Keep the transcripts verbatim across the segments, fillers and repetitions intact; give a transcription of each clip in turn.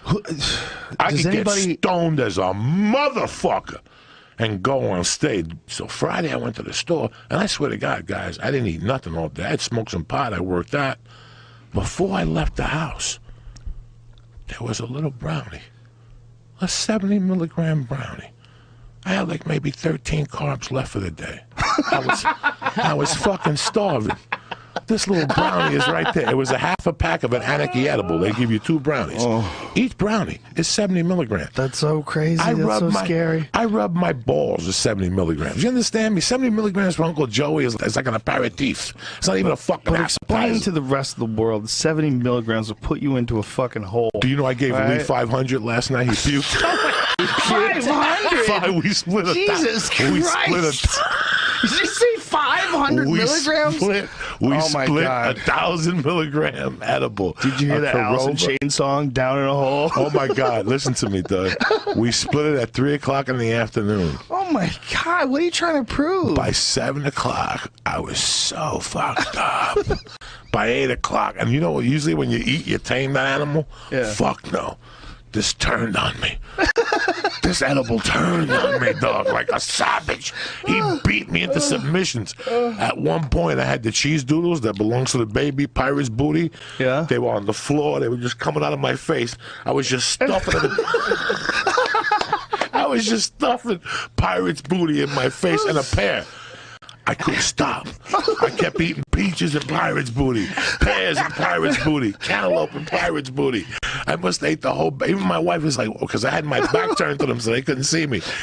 I Does could anybody... get stoned as a motherfucker and go on stage. So Friday I went to the store, and I swear to God, guys, I didn't eat nothing all day. I had smoked some pot. I worked out. Before I left the house, there was a little brownie, a seventy milligram brownie. I had like maybe thirteen carbs left for the day. I was, I was fucking starving. This little brownie is right there. It was a half a pack of an Anarchy edible. They give you two brownies. Oh. Each brownie is seventy milligrams. That's so crazy. I That's so my, scary. I rub my balls with seventy milligrams. You understand me? seventy milligrams for Uncle Joey is, is like an aperitif. It's not even a fucking But explain appetizer. to the rest of the world, seventy milligrams will put you into a fucking hole. Do you know I gave right? Lee five hundred last night? He puked. five hundred? Five, we split a Jesus Christ. We split a Did you say five hundred we milligrams? Split, we oh my split God. a thousand milligram edible. Did you hear the Alice in Chains song, Down in a Hole? Oh my God, listen to me, Doug. We split it at three o'clock in the afternoon. Oh my God, what are you trying to prove? By seven o'clock, I was so fucked up. By eight o'clock, and you know, usually when you eat, you tame that animal. Yeah. Fuck no. This turned on me. This edible turned on me, dog, like a savage. He beat me into submissions. At one point, I had the cheese doodles that belongs to the baby Pirate's booty. Yeah. They were on the floor. They were just coming out of my face. I was just stuffing them. I was just stuffing Pirate's booty in my face and a pear. I couldn't stop. I kept eating peaches and Pirate's booty, pears and Pirate's booty, cantaloupe and Pirate's booty. I must have ate the whole. Even my wife was like, because I had my back turned to them so they couldn't see me.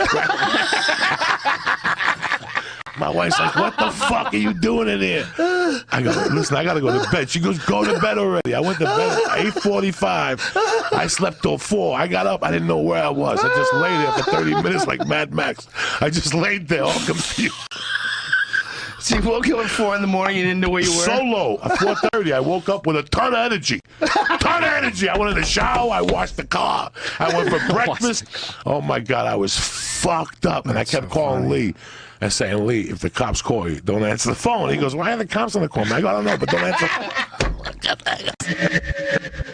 My wife's like, what the fuck are you doing in here? I go, listen, I gotta go to bed. She goes, go to bed already. I went to bed at eight forty-five. I slept till four. I got up. I didn't know where I was. I just lay there for thirty minutes like Mad Max. I just laid there all confused. So you woke up at four in the morning, you didn't know where you were? So low. At four thirty, I woke up with a ton of energy. Ton of energy. I went in the shower. I washed the car. I went for breakfast. Oh, my God. I was fucked up. And That's I kept so calling funny. Lee and saying, Lee, if the cops call you, don't answer the phone. He goes, why are the cops going to call me? I go, I don't know, but don't answer.